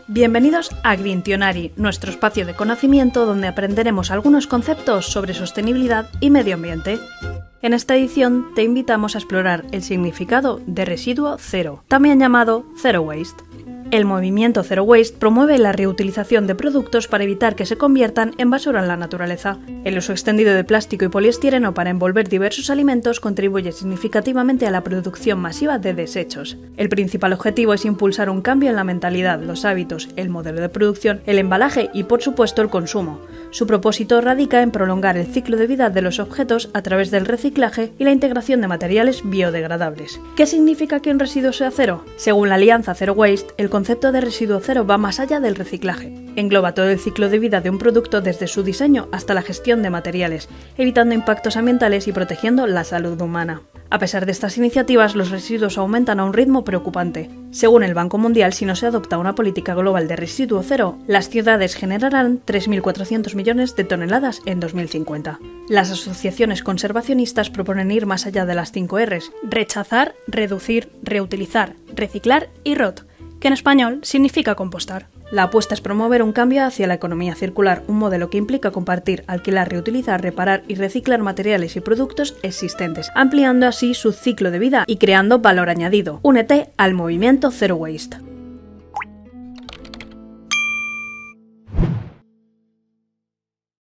Bienvenidos a Greentionary, nuestro espacio de conocimiento donde aprenderemos algunos conceptos sobre sostenibilidad y medio ambiente. En esta edición te invitamos a explorar el significado de residuo cero, también llamado Zero Waste. El movimiento Zero Waste promueve la reutilización de productos para evitar que se conviertan en basura en la naturaleza. El uso extendido de plástico y poliestireno para envolver diversos alimentos contribuye significativamente a la producción masiva de desechos. El principal objetivo es impulsar un cambio en la mentalidad, los hábitos, el modelo de producción, el embalaje y, por supuesto, el consumo. Su propósito radica en prolongar el ciclo de vida de los objetos a través del reciclaje y la integración de materiales biodegradables. ¿Qué significa que un residuo sea cero? Según la alianza Zero Waste, el concepto de residuo cero va más allá del reciclaje. Engloba todo el ciclo de vida de un producto desde su diseño hasta la gestión de materiales, evitando impactos ambientales y protegiendo la salud humana. A pesar de estas iniciativas, los residuos aumentan a un ritmo preocupante. Según el Banco Mundial, si no se adopta una política global de residuo cero, las ciudades generarán 3.400 millones de toneladas en 2050. Las asociaciones conservacionistas proponen ir más allá de las 5 Rs: rechazar, reducir, reutilizar, reciclar y ROT, que en español significa compostar. La apuesta es promover un cambio hacia la economía circular, un modelo que implica compartir, alquilar, reutilizar, reparar y reciclar materiales y productos existentes, ampliando así su ciclo de vida y creando valor añadido. Únete al movimiento Zero Waste.